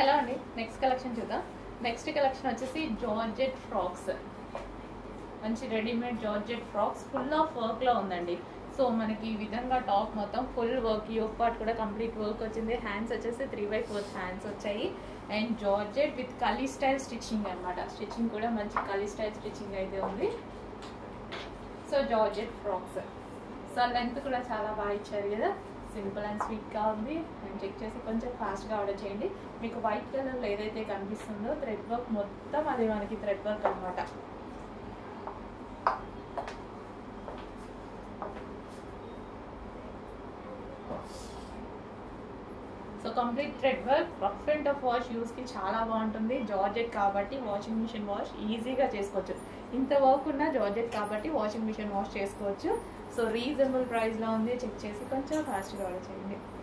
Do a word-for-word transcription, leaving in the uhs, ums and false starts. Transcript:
Hello అండి, next collection చూద్దాం. Next collection వచ్చేసి జార్జెట్ ఫ్రాక్స్. మంచి readymade georgette frocks full of వర్క్లో ఉందండి. సో మనకి ఈ విధంగా టాప్ మొత్తం ఫుల్ వర్క్, యోక్ పార్ట్ కూడా కంప్లీట్ వర్క్ వచ్చింది. హ్యాండ్స్ వచ్చేసి త్రీ బై ఫోర్త్ హ్యాండ్స్ వచ్చాయి. And georgette with kali style stitching అనమాట. స్టిచ్చింగ్ కూడా మంచి కలీ స్టైల్ స్టిచ్చింగ్ అయితే ఉంది. So georgette frocks. So length కూడా చాలా బాగా ఇచ్చారు కదా, సింపుల్ అండ్ స్వీట్గా ఉంది. అండ్ చెక్ చేసి కొంచెం ఫాస్ట్గా ఆర్డర్ చేయండి. మీకు వైట్ కలర్లో ఏదైతే కనిపిస్తుందో థ్రెడ్ వర్క్ మొత్తం అది మనకి థ్రెడ్ వర్క్ అనమాట. So complete thread work, rough and tough wash యూస్కి చాలా బాగుంటుంది. జార్జెట్ కాబట్టి వాషింగ్ మిషన్ వాష్ ఈజీగా చేసుకోవచ్చు. ఇంత వర్క్ ఉన్న జార్జెట్ కాబట్టి వాషింగ్ మిషన్ వాష్ చేసుకోవచ్చు. సో రీజనబుల్ ప్రైస్లో ఉంది. చెక్ చేసి కొంచెం ఫాస్ట్గా ఆర్డర్ చేయండి.